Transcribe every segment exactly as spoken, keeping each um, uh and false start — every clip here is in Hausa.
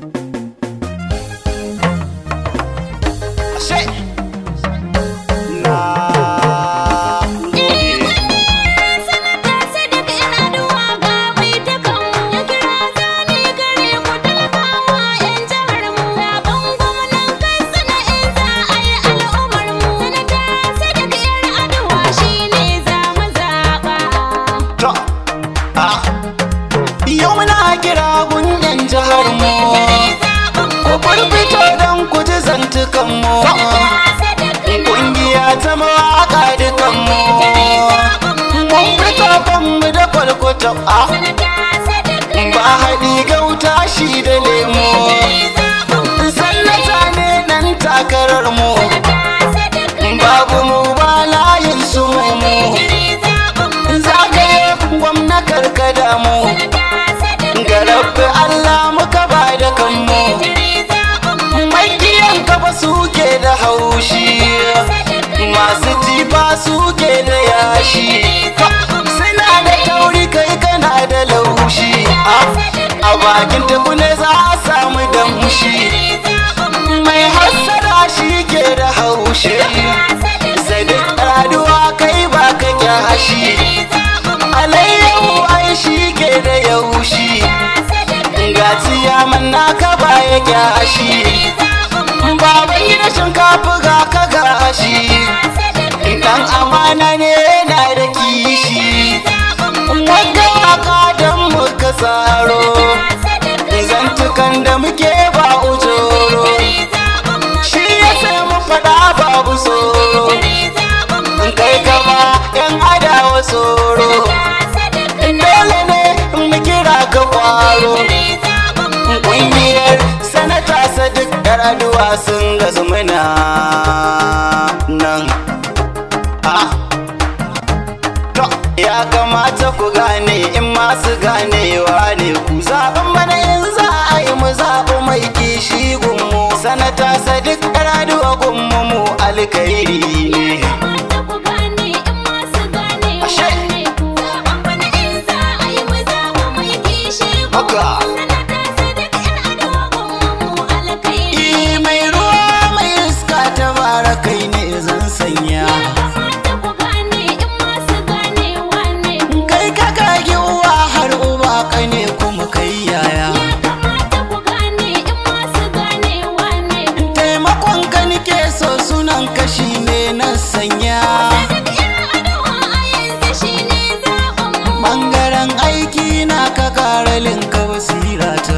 Yau na kira gunyan jihar mu, ku fito don ku ji zantukan mu. Kungiya ta mawaka dukan mu, mun fito banmu da kwalkwata ba haɗi gauta shi da lemu. Sannata ne nan takarar mu, babu mu ba layin su mu. Zagaye gwamna karkada mu, ga rabbi Allah muka ba da kanmu. Makiyan kafa suke da haushi, masu jifa suke da yashi. Suna da tauri kai kana da laushi, a bakin tafi ne za a samu damshi. Mai hassara shi ke da haushi, Sadiq Raduwa kai ba ka kyashi. Alayyahu ai shi ke da yaushi, ga ciyaman naka ba ya kyashi. Baban gida shinkafa ga ka gashi, dan amana ne na da kishi. Wagga waka don muka tsaro, zantukan da muke ba ujoro. Shi ya sai mu faɗa babu tsoro, kai kama yan adawa tsoro. Dole ne mu kira ka kwaro, ƙungiyar sanata Sadiq Raduwa sun gazu muna nan. Ya kamata ku gane in masu ganewa ne ku zaɓen mana in za a yi mu zaɓi mai kishi gunmu. Sanata Sadiq Raduwa gunmu mu alkairi ne. Mai ruwa mai iska ta bara kai ne zan sanya. Kai ka kage uwa har uba ka ne kuma kai yaya. Taimakon ka nike so sunan kashi ne na sanya. Bangaren aiki na ka karalin ka basirata.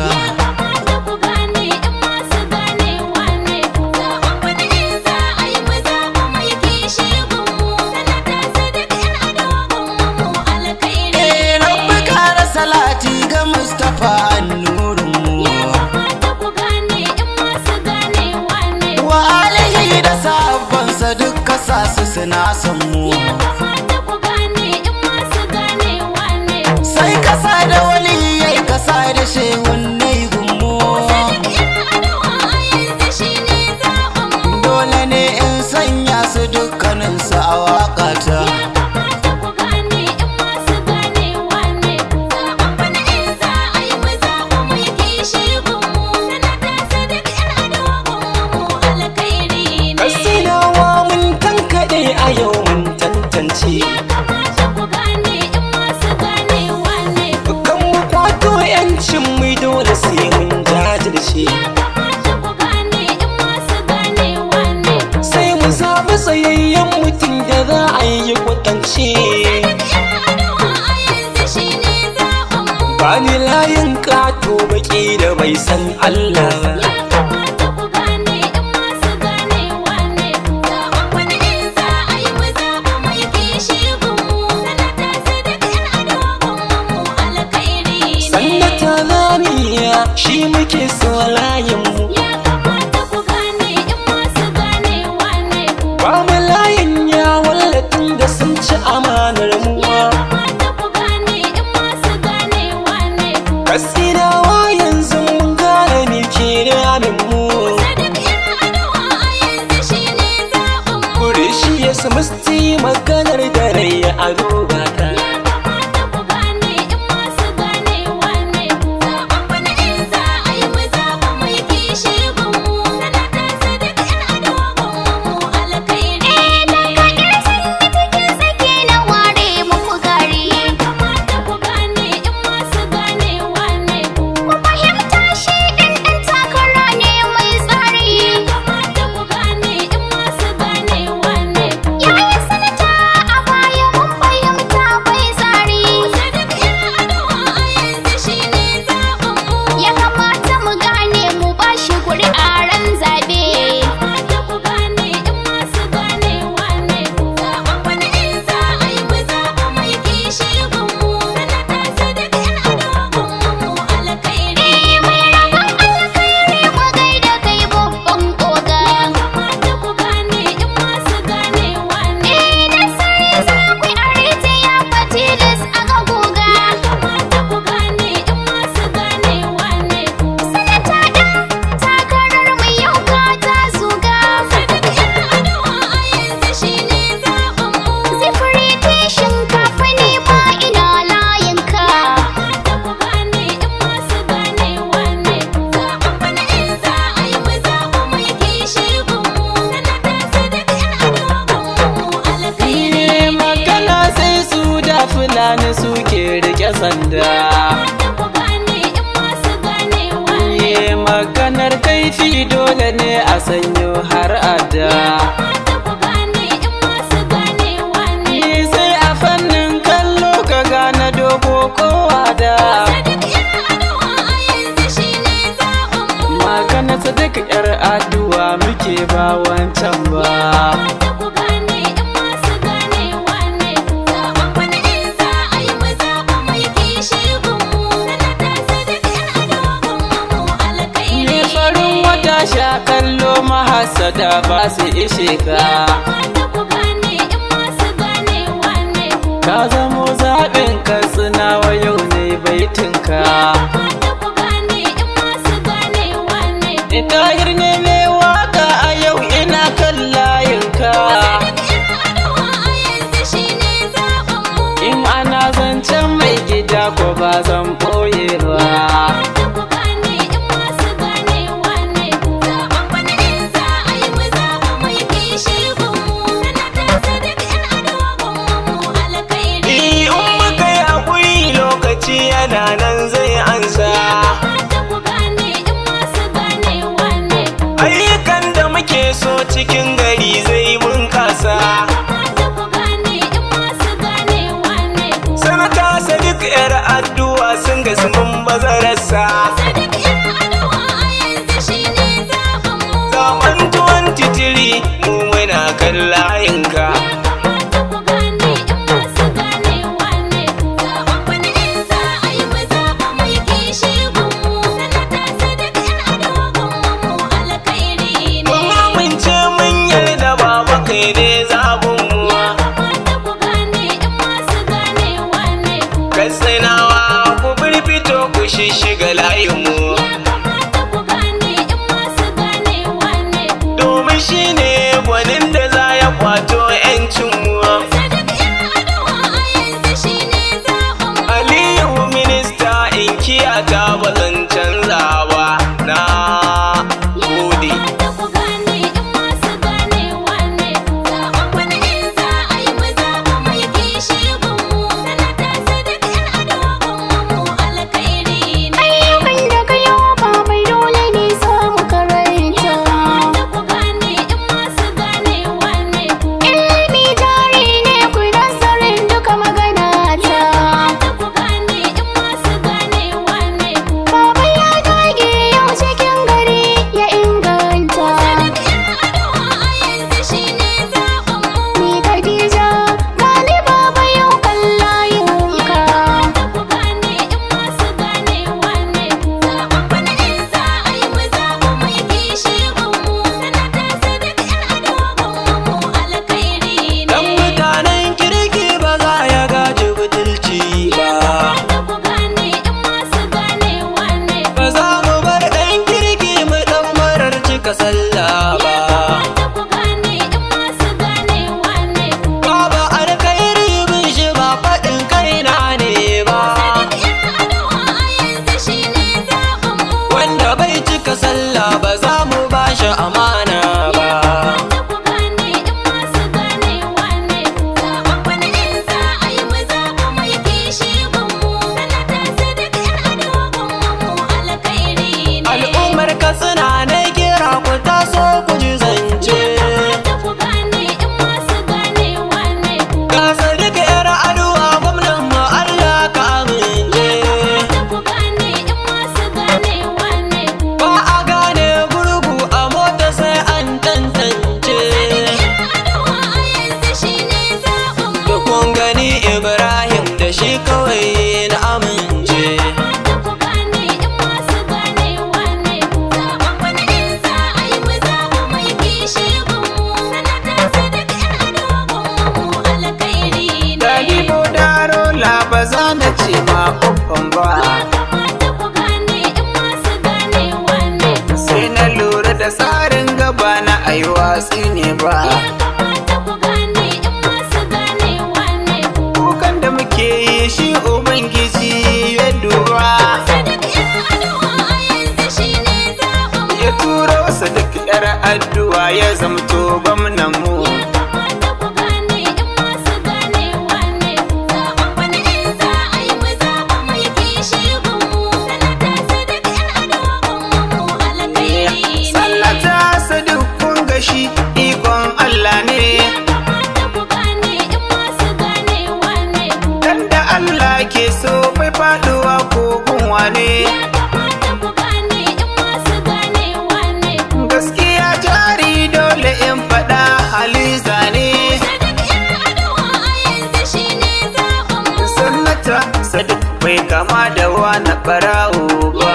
Salati ga Mustapha annurinmu, wa alihi da sahabbansa duk kasa su suna son mu. Sai kasa da waliyai kasa da shehunnai gunmu, dole ne in sanya su dukkaninsu a waƙata. A yau mun tantance, kan mu kwato yancin mu dole sai mun jajirce. Sai mu zaɓi tsayayyen mutum da za a yi kwatance. Bani layin ƙato baƙi da bai san Allah ba. Shi muke so layinmu, ya kamata ku gane in masu ganewa ne ku. Ba mu layin ya wallatin da sun ci amanar mu, ya kamata ku gane in masu ganewa ne ku. Kasirawa yanzu mun gane ni ke ramin mu, Sadiq Raduwa a yanzu shi ne zaɓin mu. Kure shi ya su musti maganar da rai a duba ta. sanda. Ye maganar kaifi dole ne a sanyo har ada. Ni sai a fannin kallo ka gane dogo ko wada. Maganar Sadiq yar aduwa muke ba wancan ba. Sha kallo mahasada ba su ishe ka. Ka zamo zaɓin ka tsinawa yau ne baitinka. Tahir ne mai waka a yau ina kan layinka. In ana zancen mai gida ko ba zan ɓoye ba. Yana nan zai ansa. Ayyukan da muke so cikin gari zai bunkasa. Sanata Sadiq yar addu'a sun ga sun bazararsa. Zaman twenty-three mu muna kan layinka. Katsinawa ku birfito ku shishiga layinmu. Domin shi ne gwanin da za ya kwato 'yancinmu. Aliyu minista in kiyata ba zan canza ba na gode. ai watsi ne ba. Kukan da muke yi shi Ubangiji ya duba, ya turo Sadiq yar addu'a ya zamto gwamnan mu. ne. Gaskiya jari dole in faɗa haliza ne. Sannata Sadiq bai kama da wani ɓarawo ba.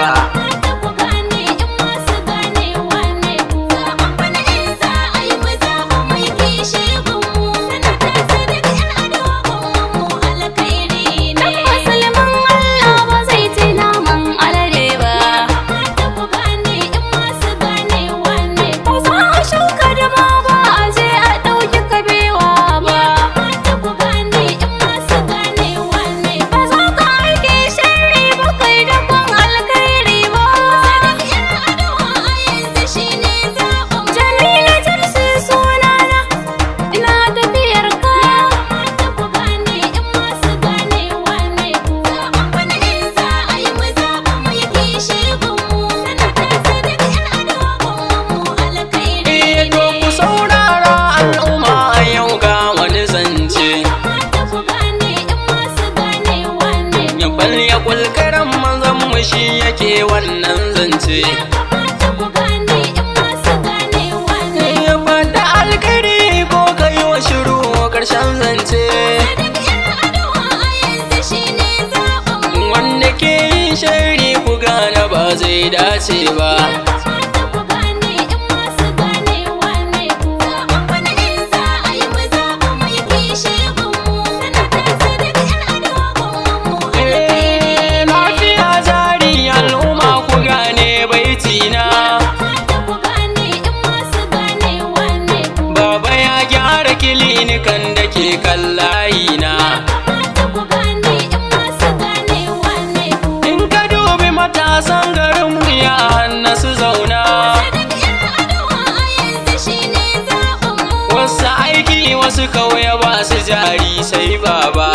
Ya kulkaran manzon mu shi yake wannan zance. Ya fada alkari ko kai wa shiru karshen zance. Wanda ke yin shari ku gane ba zai dace ba. Baba ya gyara kilinikan da ke kan layina. In ka dubi matasan garin ya hannu su zauna. Wasu aiki wasu kauye ba su jari sai baba.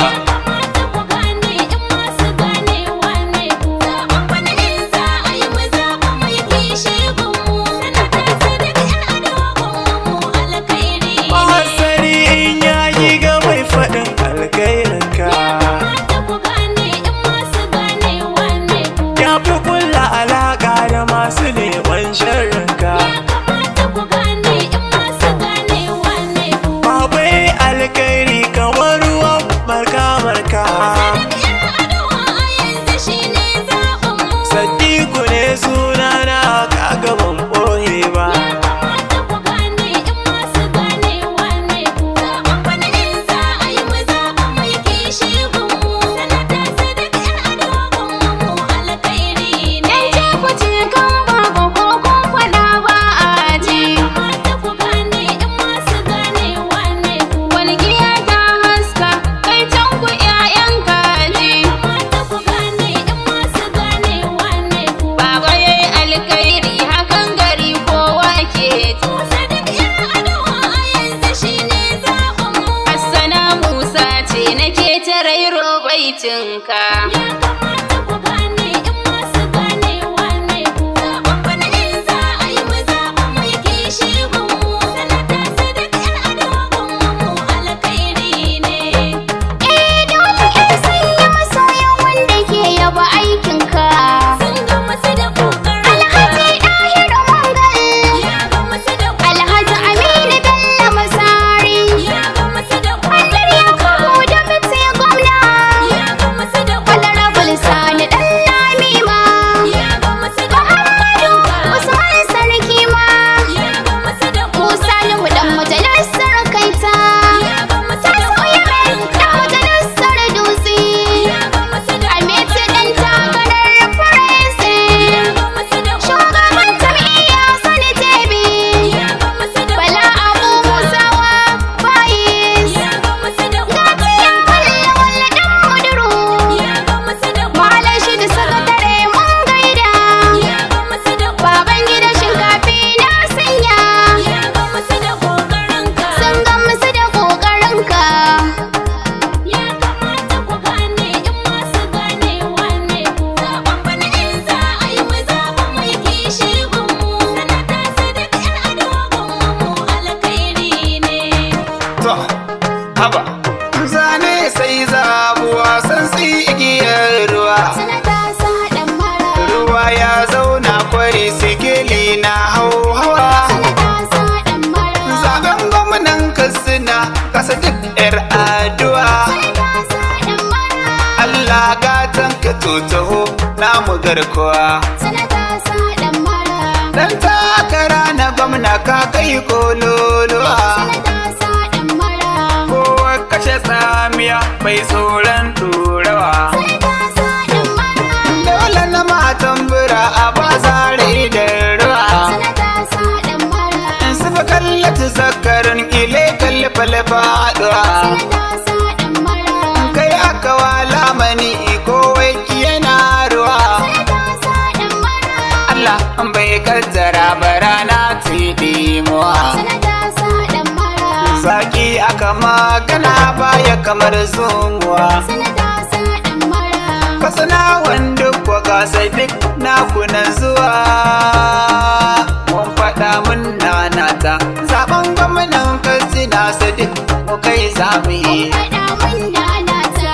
to taho namu garkuwa. Sanata Sadan Mara. Dan takara na gwamna ka kai kololuwa. Sanata Sadan Mara. Kowa kashe tsamiya mai tsoron turawa. Sanata Sadan Mara. Dole na matan bura a bazare da ruwa. Sanata Sadan Mara. In sufa kallata zakarin ile kalli falfaɗuwa. Sanata Sadan Mara. Kai aka wala mani kowai yana ruwa. Sanata Sadan Mara. Allah bai kaddara barana tiɗi muwa. Sanata Sadan Mara. Zaki aka magana baya kamar zunguwa. Sanata Sadan Mara. Kasana wanda kwa gasa duk nakunan zuwa. Mun faɗa mun nanata zaben gwamnan Katsina Sadiq mu kai zamu yi. Faɗa mun nanata.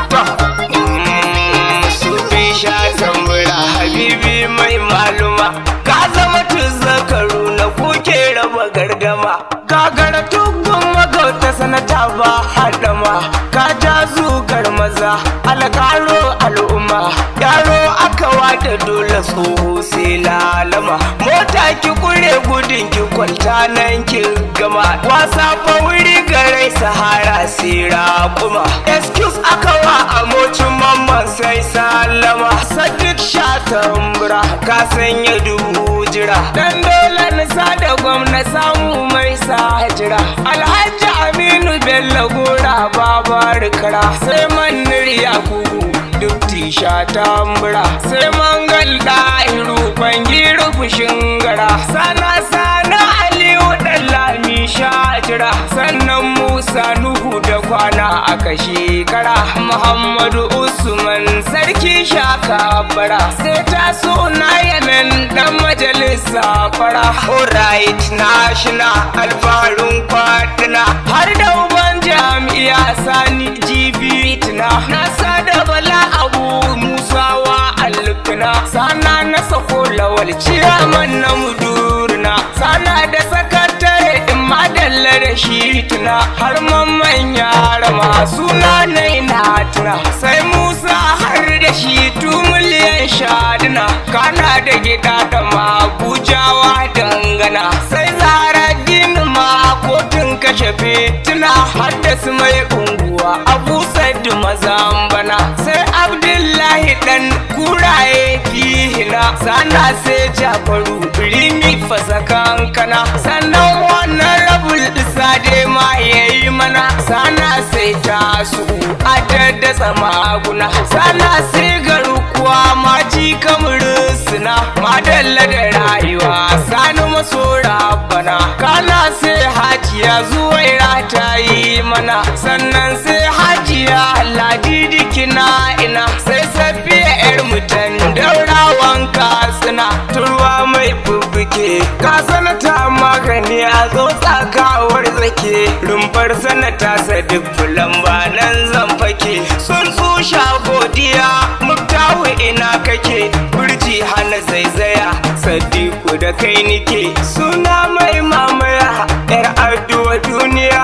Su fi sha tambura habibi mai maluma. Ka zama zakaru na kuke raba gardama. Gagara tugun magauta sanata ba haɗama. Ka ja zugar maza alƙaro al'umma. Yaro aka wada dole tsoho sai lalama. Mota ki kure gudun ki kwalta nan ki gama. Wasa fa wuri garai sahara sai raƙuma. Excuse aka wa amocin mamman sai salama. Sadiq sha tambura ka sanya dubu jira. Dan dole na sada gwamna samu mai sa jira. Alhaji Aminu Bello Gora babar kara. Sai manir Yakubu duk tisha tambura. Sai mangal ɗahiru bangiru fushin gara. Sana sana Aliyu ɗan lami sha jira. Sannan Musa Nuhu da kwana aka shekara. Muhammadu Usman sarki shaka bara. Sai taso na yamen dan majalisa fara. Alright national alfaharin kwatina. Har da uban jami'a sani jibitina. Na sada bala abu musawa alfina. Sana na sako lawal ciyaman na mudurna. Sana da sakatare in madalla da shi tuna. Har mamman yara masu nanai na tuna. Sai Musa har da shi tu miliyan shaduna. Kana da gida da mabujawa dangana. Sai zara dini ma kotun kashe fitina. Haddasa mai unguwa abu sadu mazambana. Sai Abdullahi dan kuraye fihina. Sana sai Jafaru rimi fasa kankana. Sannan wannan rabul isa dai ma yayi mana. Sana sai tasu a daddasa maguna. Sana sai garukuwa maji kamar suna. Madalla da rayuwa sani maso rabana. Kana sai hajiya zuwaira ta yi mana. Sannan sai hajiya ladidi kina ina. Sai safiya yar mutan daurawan katsina. Turwa mai bubbuke ka sanata magani a tsotsa kawar zake. Rumfar sanata sadik fulamba nan zan fake. Sun tsusha godiya muktahu ina kake. Burji hana zaizaya sadiku da kai nike. Suna mai mamaya yar addu'a duniya.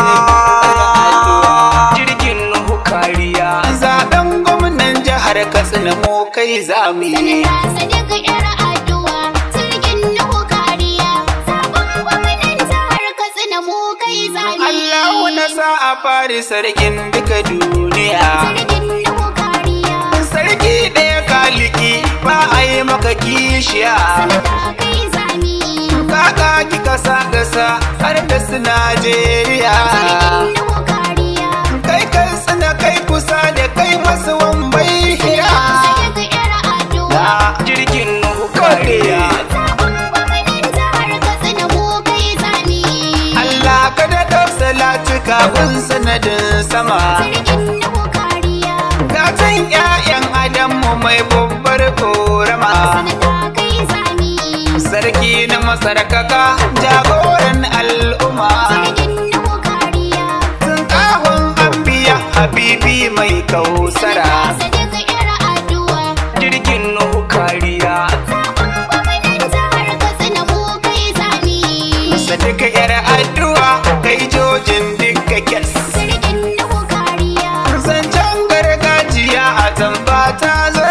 Jirgin nuhu kariya. Zaben gwamnan jihar Katsina mu kai zamu yi. Sanata Sadiq yar addu'a. Jirgin nuhu kariya. Sabon gwamnan jihar Katsina mu kai zami. Allahu na sa a fari sarkin duka duniya. Jirgin nuhu kariya. Sarki ɗaya kaliki ba a yi maka kishiya. Sanata kai zami. Kaka kika sa gasa har da su Najeriya. Jirgin nuhu kariya. Kai kan tsina kai kusa da kai masu wambai hiya. Sadiq yar addu'a. Da jirgin nuhu kariya. Sabon gwamnan jihar Katsina mu kai zami. Allah ka daɗo salatuka kun sanadin sama. Jirgin nuhu kariya. Gatan 'ya'yan Adamu mai babbar korama. Sanata kai zami. Sarki na masarkaka jagoran al'umma. Jirgin nuhu kariya. Tun kahon ambiya habibi mai kausara. Sadiq yar addu'a. Jirgin nuhu kariya. Sabon gwamnan jihar Katsina mu kai zami. Sadiq yar addu'a kai jojin dukka kes. Jirgin nuhu kariya. Zancen gargajiya a tamba ta zo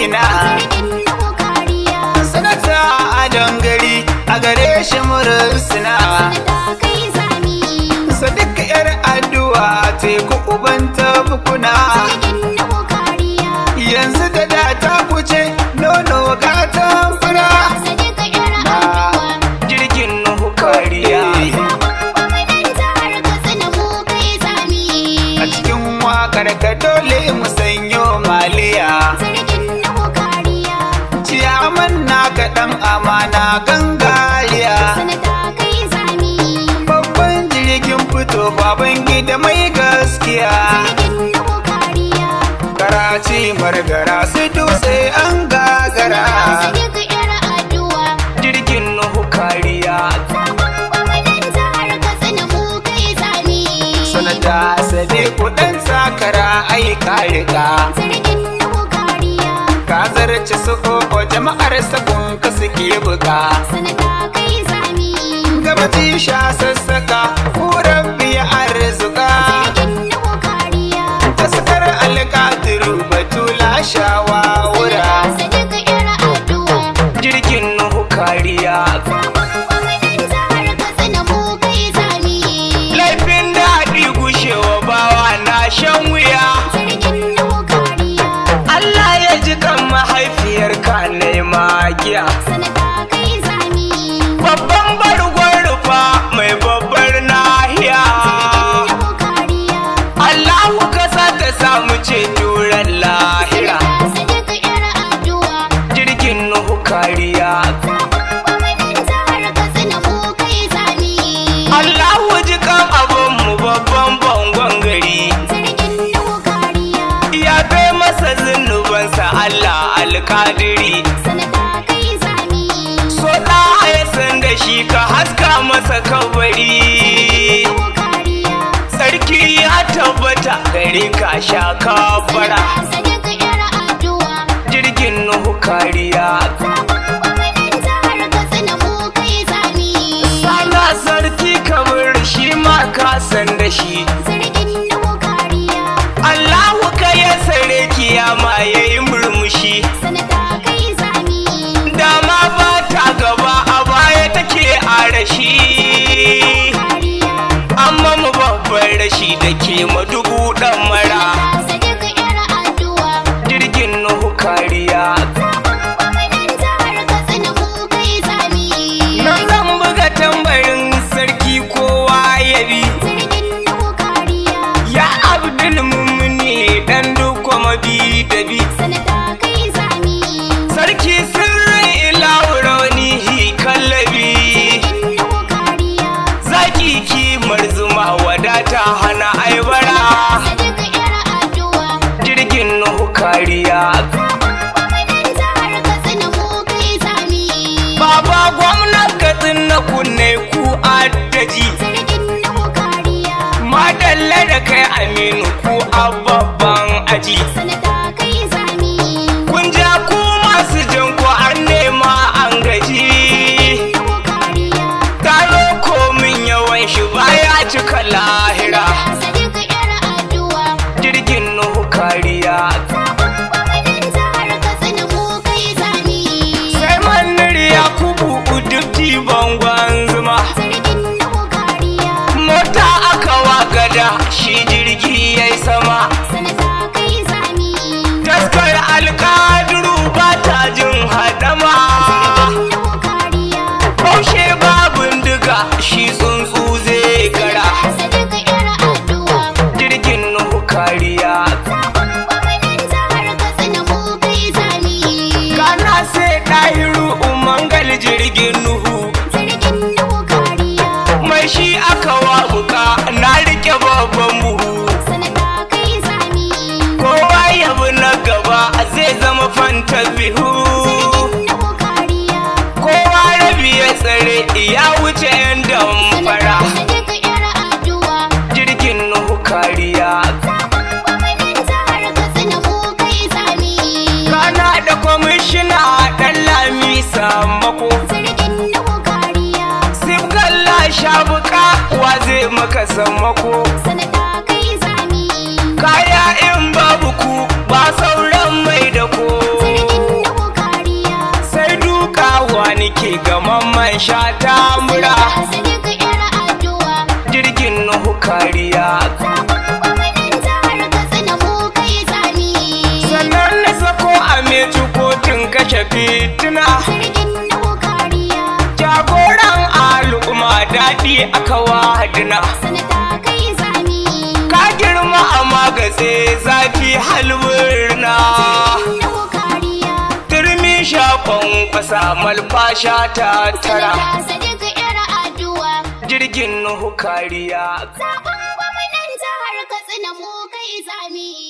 ina. Sarkin Nuhu kariya. Sanata a dangari a gare shi murusina. Sanata kai zami. Sadiq yar addu'a teku uban tabkuna. Sarkin Nuhu kariya. Yanzu da da ta kuce nono gatan fura. Sadiq yar addu'a. Jirgin Nuhu kariya. A cikin wakar ka dole mu sanyo maliya. Sarkin Nuhu kariya. Ciyaman na ka dan amana gangariya. Sanata kai zami. Babban jirgin fito baban gida mai gaskiya. Sarkin Nuhu kariya. Karaci margara su dutse an gagara. Sadiq yar addu'a. Jirgin Nuhu kariya. Sabon gwamnan jihar Katsina mu kai zami. Sanata sade kudan sakara ai karika. Sarkin Nuhu kariya. Ka zarce su koko jama'ar sakon ka suke buga. Sanata kai zami. Gabaci sha sassaka ko rabbi ya arzuka. Sarkin Nuhu kariya. Taskar alƙadiru batula shawawura. Sadiq yar addu'a. Jirgin Nuhu kariya. Sabon gwamnan jihar Katsina mu kai zami. Laifin daɗi gushewa bawa na shan wuya. Sarkin Nuhu kariya. Allah ya ji kan mahaifiyar ka na magiya. Sanata kai zami. Babban bargon rufa mai babbar nahiya. Nuhu kariya. Allahu ka sa ta samu ceto ran lahira. Sadiq yar addu'a. Jirgin Nuhu kariya. Sabon gwamnan jihar Katsina mu kai zami. Allahu ji kan abin mu babban bangon gari. Sarkin Nuhu kariya. Ya bai masa zunubansa Allah alƙadiri. Sanata kai zami. So ɗa ya san da shi ka haska masa kabari. Nuhu kariya. Sarki ya tabbata gare ka sha kafara. Sadiq yar addu'a. Jirgin Nuhu kariya. Sabon gwamnan jihar Katsina mu kai zami. Sana sarki kabir shi ma ka san da shi. Sarkin Nuhu kariya. Allahu ka ya sare kiyama ya yi murmushi. Sanata kai zami. Dama ba ta gaba a baya take a rashi. Kariya. Amma mu babban rashi da ke madugu ɗan mara. Sadiq yar addu'a. Jirgin Nuhu kariya. Sabon gwamnan jihar Katsina mu kai zami. Nan zan buga tambarin sarki kowa ya bi. Sarkin Nuhu kariya. Ya Abdul Mumuni dan duk mabi da bi. Sanata kai zami. Sarki sirrin ilahu raunihi kallabi. Nuhu kariya. Zaki kimar zuma wadata hana aibara. Sadiq yar addu'a. Jirgin Nuhu kariya. Sabon gwamnan jihar Katsina mu kai zami. Baba gwamnan Katsina kunne ku addaji. Sarkin Nuhu kariya. Madalla da kai Aminu ku a babban aji. Sanata kai zami. Kun ja ku masu jan ku an nema an gaji. Nuhu kariya. Taro komin yawan shi baya cika lahira. Sadiq yar addu'a. Jirgin Nuhu kariya. Sabon gwamnan jihar Katsina mu kai zami. Sai manir Yakubu udubti bangon zuma. Sarkin Nuhu kariya. Mota aka wagada shi jirgi yayi sama. Sanata kai zami. Taskar alƙadiru ba ta jin haɗama. Nuhu kariya. Baushe babun duka shi tsuntsu zai gara. Sadiq yar addu'a. Jirgin Nuhu kariya. Sabon gwamnan jihar Katsina mu kai zami. Kana sai ɗahiru umangal jirgin Nuhu. Sarkin Nuhu kariya. Mai shi aka wabuka na rike babban buhu. Sanata kai zami. Kowa yabi na gaba zai zama fanta bihu. Nuhu kariya. Kowa rabi ya tsare ya wuce yan damfara. Sadiq yar addu'a. Jirgin Nuhu kariya. Sabon gwamnan jihar Katsina mu kai zami. Kana da kwamishina ɗan lami sammako. Sarkin Nuhu kariya. Sibgalla shabuka wa zai maka sammako. Sanata kai zami. Kaya in babu ku ba sauran mai da ko. Sarkin kashe fitina. Sarkin Nuhu kariya. Jagoran al'umma daɗi aka wadina. Sanata kai zami. Ka girma a magatse zafi halburna. Sarkin Nuhu kariya. Turmi shafon ƙasa malfasha ta tara. Sanata Sadiq yar aduwa. Jirgin Nuhu kariya. Zaɓen gwamnan jihar Katsina mu kai zami.